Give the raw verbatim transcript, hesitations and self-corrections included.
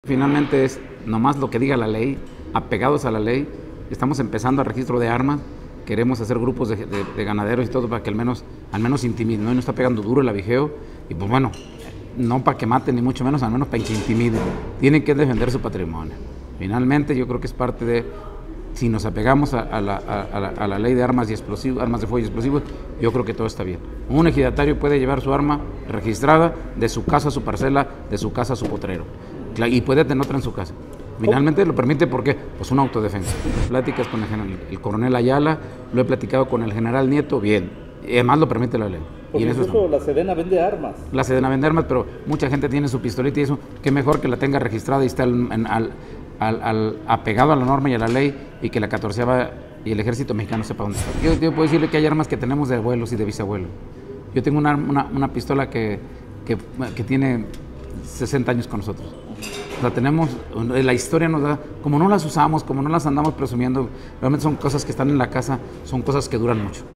Finalmente es nomás lo que diga la ley, apegados a la ley. Estamos empezando el registro de armas, queremos hacer grupos de, de, de ganaderos y todo para que al menos, al menos intimiden, ¿no? Y no está pegando duro el avijeo, y pues bueno, no para que maten ni mucho menos, al menos para que intimiden. Tienen que defender su patrimonio. Finalmente yo creo que es parte de, si nos apegamos a, a, la, a, la, a la ley de armas y explosivos, armas de fuego y explosivos, yo creo que todo está bien. Un ejidatario puede llevar su arma registrada de su casa a su parcela, de su casa a su potrero, y puede tener otra en su casa. Finalmente lo permite porque pues una autodefensa. Pláticas con el, general, el coronel Ayala, lo he platicado con el general Nieto, bien. Y además lo permite la ley. Porque y en incluso eso la Sedena vende armas. La Sedena vende armas, pero mucha gente tiene su pistolita y eso, qué mejor que la tenga registrada y esté al, en, al, al, al, apegado a la norma y a la ley, y que la catorceava y el ejército mexicano sepa dónde está. Yo, yo puedo decirle que hay armas que tenemos de abuelos y de bisabuelos. Yo tengo una, una, una pistola que, que, que tiene sesenta años con nosotros. O sea, tenemos, la historia nos da, como no las usamos, como no las andamos presumiendo, realmente son cosas que están en la casa, son cosas que duran mucho.